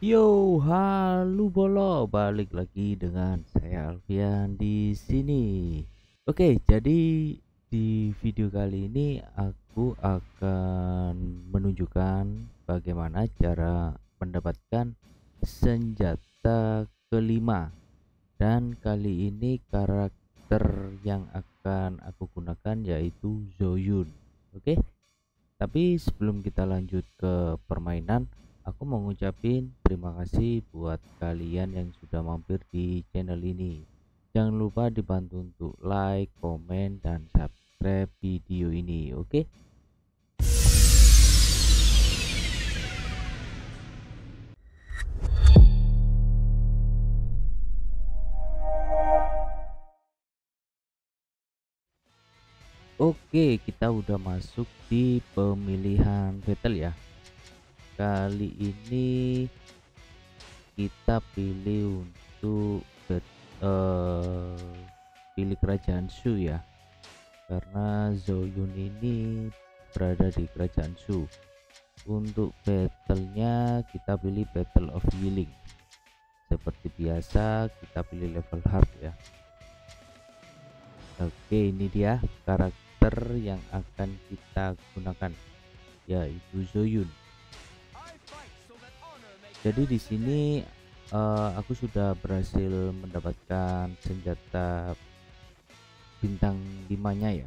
Yo, halo bolo, balik lagi dengan saya Alfian di sini. Oke, jadi di video kali ini aku akan menunjukkan bagaimana cara mendapatkan senjata kelima, dan kali ini karakter yang akan aku gunakan yaitu Zoyun. Oke. Tapi sebelum kita lanjut ke permainan, aku mau ngucapin terima kasih buat kalian yang sudah mampir di channel ini. Jangan lupa dibantu untuk like, komen, dan subscribe video ini, oke? Oke, kita udah masuk di pemilihan battle ya. Kali ini kita pilih untuk pilih kerajaan Shu ya, karena Zoyun ini berada di kerajaan Shu. Untuk battlenya kita pilih Battle of Yiling. Seperti biasa kita pilih level hard ya. Oke, ini dia karakter yang akan kita gunakan, yaitu Zoyun. Jadi di sini aku sudah berhasil mendapatkan senjata bintang 5-nya ya.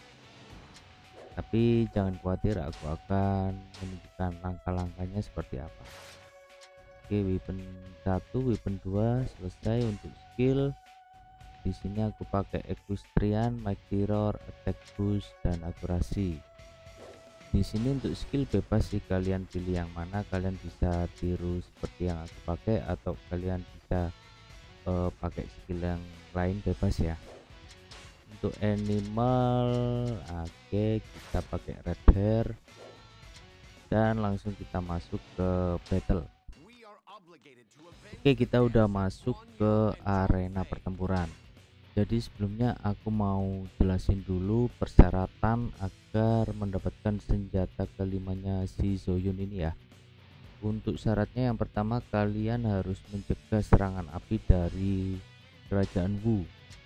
Tapi jangan khawatir, aku akan menunjukkan langkah-langkahnya seperti apa. Oke, weapon 1, weapon 2 selesai. Untuk skill di sini aku pakai equestrian, mighty roar, attack boost, dan akurasi. Di sini untuk skill bebas sih, kalian pilih yang mana. Kalian bisa tiru seperti yang aku pakai atau kalian bisa pakai skill yang lain, bebas ya. Untuk animal, oke, kita pakai red hair dan langsung kita masuk ke battle. Oke, kita udah masuk ke arena pertempuran. Jadi sebelumnya aku mau jelasin dulu persyaratan agar mendapatkan senjata kelimanya si Zoyun ini ya. Untuk syaratnya yang pertama, kalian harus mencegah serangan api dari kerajaan Wu.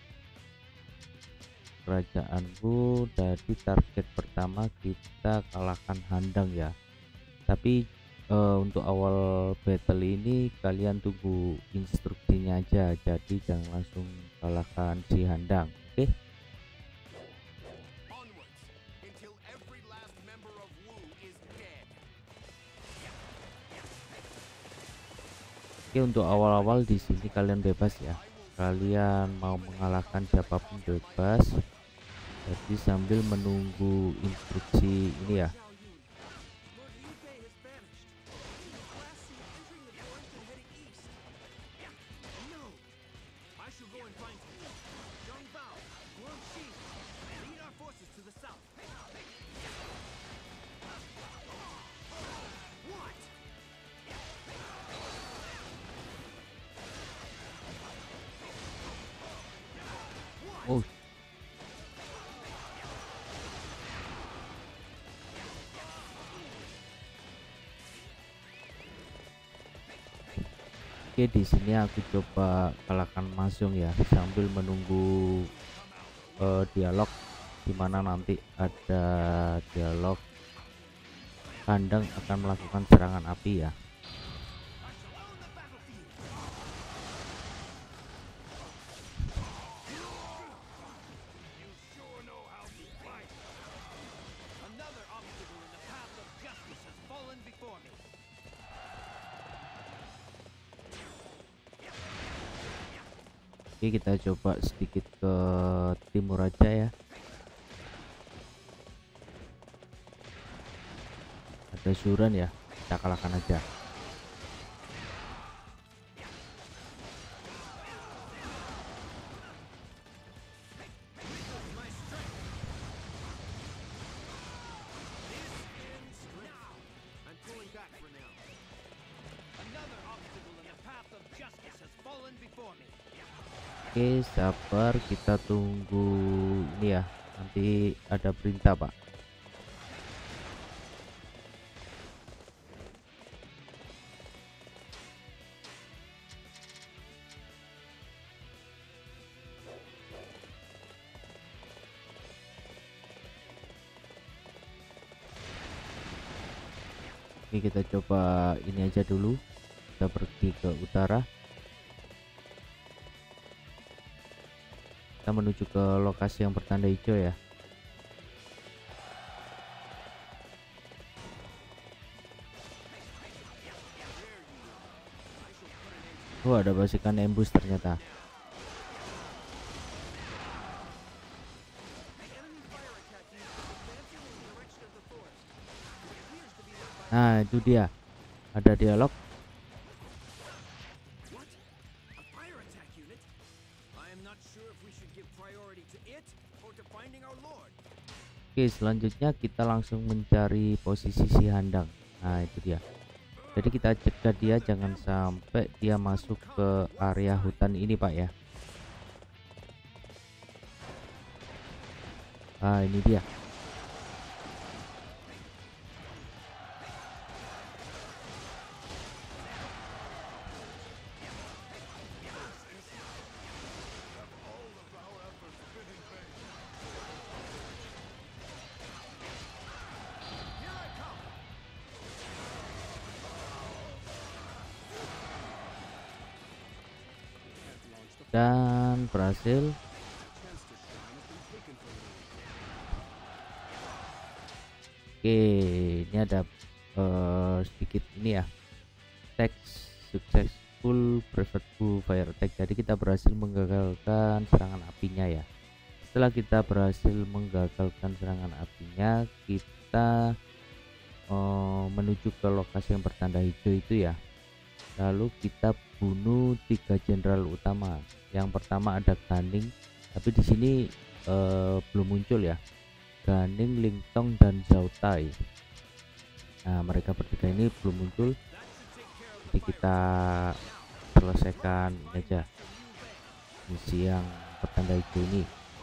Jadi target pertama kita kalahkan Handang ya. Tapi untuk awal battle ini kalian tunggu instruksinya aja, jadi jangan langsung kalahkan si Handang. Oke. Oke, untuk awal-awal di sini kalian bebas ya. Kalian mau mengalahkan siapapun bebas. Jadi sambil menunggu instruksi ini ya. Oh, oke, di sini aku coba kalahkan Masung ya, sambil menunggu dialog, dimana nanti ada dialog Handang akan melakukan serangan api ya. Oke, kita coba sedikit ke timur aja ya. Ada Suran ya, kita kalahkan aja. Oke, sabar, kita tunggu ini ya, nanti ada perintah Pak. Oke, kita coba ini aja dulu. Kita pergi ke utara. Kita menuju ke lokasi yang bertanda hijau ya. Oh, ada basikan embus ternyata. Nah, itu dia. Ada dialog. Oke, selanjutnya kita langsung mencari posisi si Handang. Nah, itu dia. Jadi kita cegah dia jangan sampai dia masuk ke area hutan ini, Pak ya. Nah, ini dia. Dan berhasil. Oke, ini ada sedikit ini ya, teks successful private fire attack. Jadi kita berhasil menggagalkan serangan apinya ya. Setelah kita berhasil menggagalkan serangan apinya, kita menuju ke lokasi yang bertanda hijau itu ya. Lalu kita bunuh 3 jenderal utama. Yang pertama ada Ganing, tapi di sini belum muncul ya. Ganing, Lingtong, dan Zhao Tai. Nah, mereka bertiga ini belum muncul. Jadi kita selesaikan ini aja, misi yang bertanda hijau ini.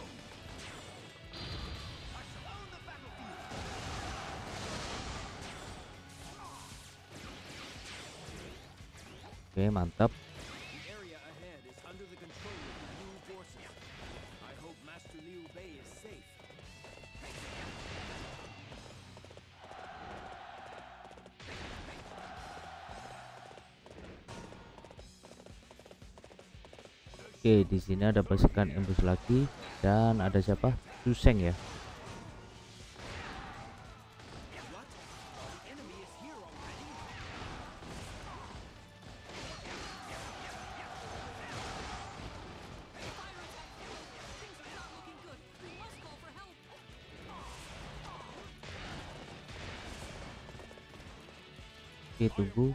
Oke, mantap. Oke, di sini ada pasukan embus lagi dan ada siapa? Suseng ya. Oke, tunggu.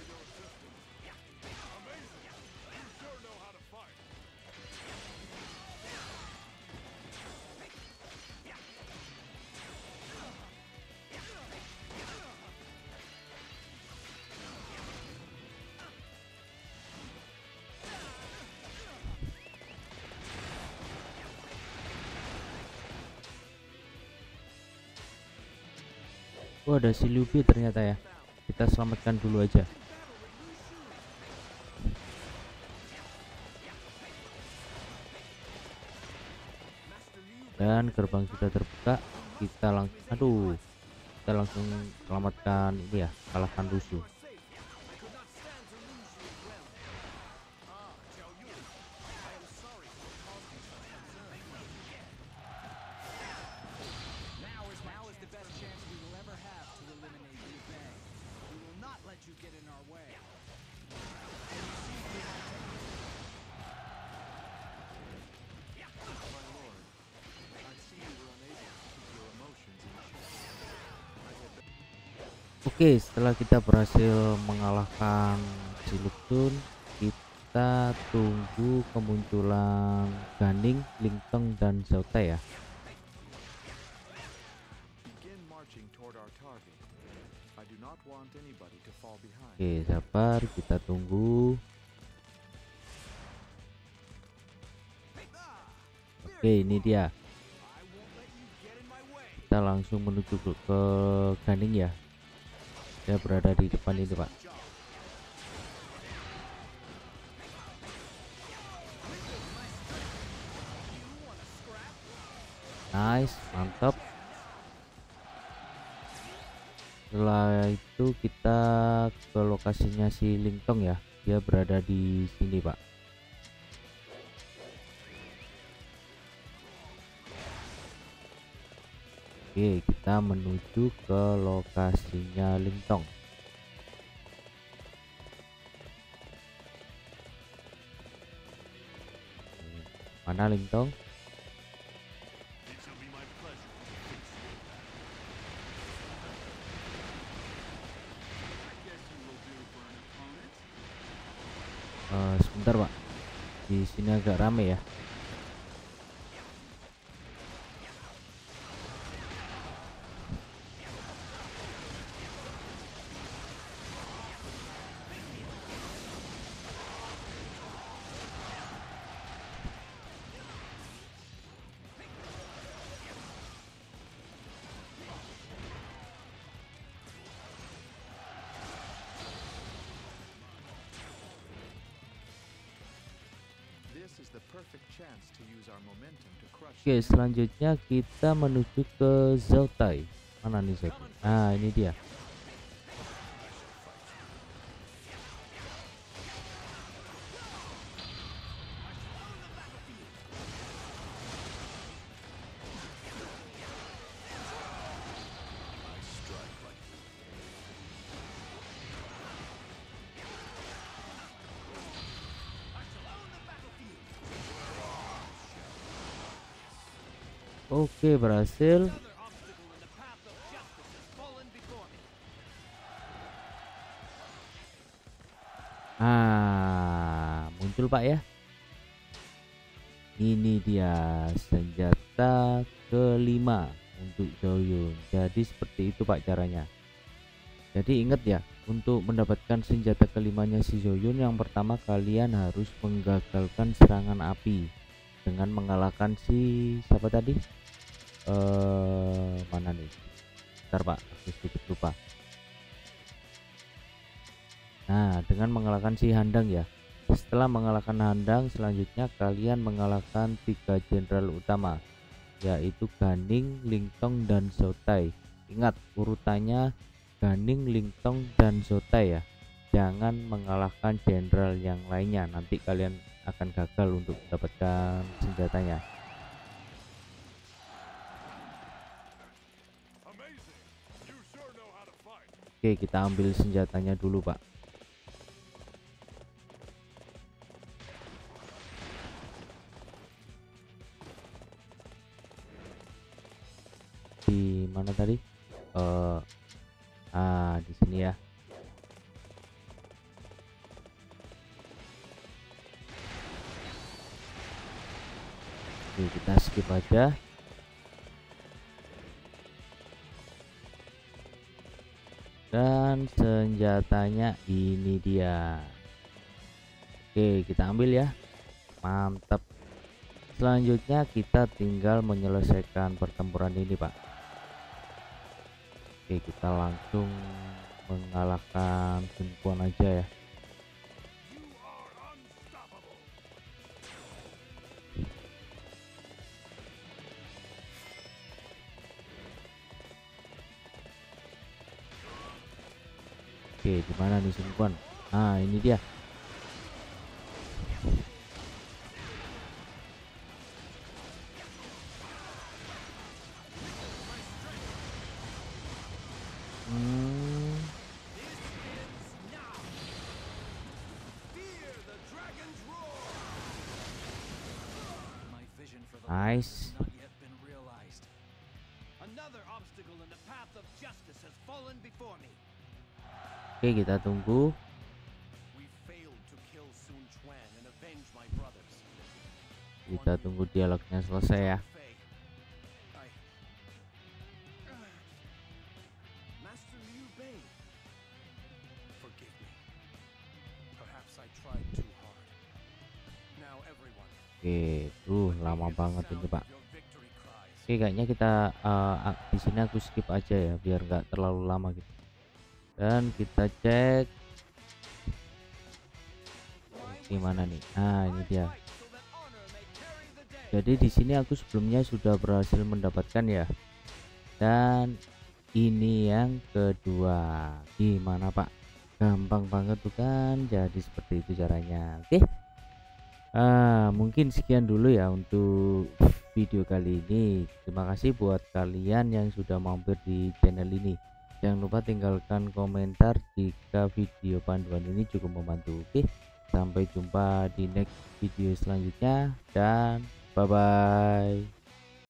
Oh, ada si Luffy ternyata ya. Kita selamatkan dulu aja. Dan gerbang sudah terbuka. Kita langsung selamatkan ini ya, kalahkan rusuh. Oke, setelah kita berhasil mengalahkan si Lupsun, kita tunggu kemunculan Ganing, Lingteng, dan Zhao Tai ya. Oke, sabar, kita tunggu. Oke, ini dia. Kita langsung menuju ke Ganing ya. Dia berada di depan itu, Pak. Nice, mantap. Setelah itu kita ke lokasinya si Lingtong ya. Dia berada di sini, Pak. Oke, kita menuju ke lokasinya Lingtong. Mana Lingtong? Sebentar, Pak. Di sini agak rame ya. Oke, selanjutnya kita menuju ke Zoutai. Mana nih Zoutai? Nah, ini dia. Oke, berhasil. Muncul Pak ya. Ini dia senjata kelima untuk Zoyun. Jadi seperti itu Pak caranya. Jadi ingat ya, untuk mendapatkan senjata kelimanya si Zoyun, yang pertama kalian harus menggagalkan serangan api dengan mengalahkan si siapa tadi? Mana nih? Bentar Pak, aku sedikit lupa. Nah, dengan mengalahkan si Handang ya. Setelah mengalahkan Handang, selanjutnya kalian mengalahkan 3 jenderal utama, yaitu Ganing, Lingtong, dan Zoutai. Ingat urutannya Ganing, Lingtong, dan Zoutai ya. Jangan mengalahkan jenderal yang lainnya, nanti kalian akan gagal untuk mendapatkan senjatanya. Oke, kita ambil senjatanya dulu Pak. Di mana tadi? Di sini ya. Oke, kita skip aja. Dan senjatanya ini dia. Oke, kita ambil ya. Mantap. Selanjutnya kita tinggal menyelesaikan pertempuran ini Pak. Oke, kita langsung mengalahkan Sun Quan aja ya. Oke, di mana nih Sun Quan? Nah, ini dia. Nice. Oke, kita tunggu. Kita tunggu dialognya selesai ya. Oke, lama banget ini Pak. Oke, kayaknya kita di sini aku skip aja ya, biar nggak terlalu lama gitu. Dan kita cek gimana nih. Nah, ini dia. Jadi di sini aku sebelumnya sudah berhasil mendapatkan ya. Dan ini yang kedua. Gimana Pak? Gampang banget tuh kan, jadi seperti itu caranya. Oke, mungkin sekian dulu ya untuk video kali ini. Terima kasih buat kalian yang sudah mampir di channel ini. Jangan lupa tinggalkan komentar jika video panduan ini cukup membantu. Oke, sampai jumpa di next video selanjutnya dan bye bye.